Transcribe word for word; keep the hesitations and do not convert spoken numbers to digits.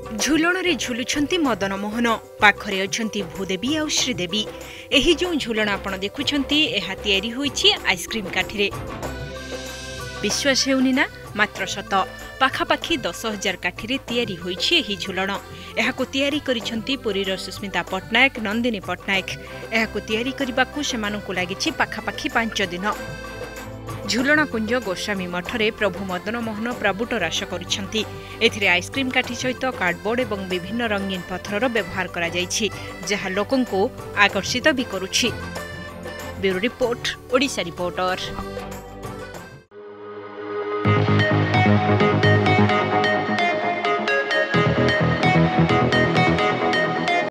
झुलण रे झुलुछंती मदन मोहन पाखरे अछंती भूदेवी आ श्रीदेवी। एही जो झुलण आपण देखुछंती एहा तयारी होईछि आइसक्रीम काठीरे। विश्वास हेउनी ना मात्र सत पाखापाखी दस हजार काठीरे तयारी होईछि एही झुलण। एहाको तयारी करिछंती पुरीर सुस्मिता पट्टनायक नंदिनी पट्टनायक। एहाको तयारी करिबाकू सेमानकू लागिछि पाखापाखी पांच दिन। झुलण कुंज गोस्वामी मठरे प्रभु मदन मोहन प्राबुट रास करिछंती। एथिरे आइसक्रीम काठी सहित कार्डबोर्ड एवं विभिन्न रंगीन पत्थरर व्यवहार करा जायछि जहा लोकंकू आकर्षित भी करुछि। Bureau report Odisha reporter.